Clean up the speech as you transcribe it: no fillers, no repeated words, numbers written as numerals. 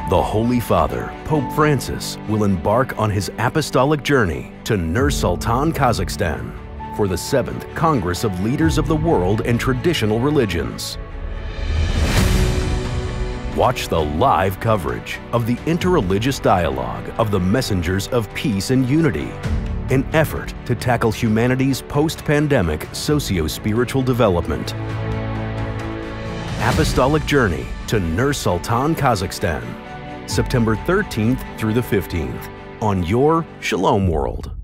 The Holy Father, Pope Francis, will embark on his apostolic journey to Nur-Sultan, Kazakhstan, for the 7th Congress of Leaders of the World and Traditional Religions. Watch the live coverage of the interreligious dialogue of the Messengers of Peace and Unity, an effort to tackle humanity's post-pandemic socio-spiritual development. Apostolic Journey to Nur-Sultan, Kazakhstan, September 13th through the 15th on your Shalom World.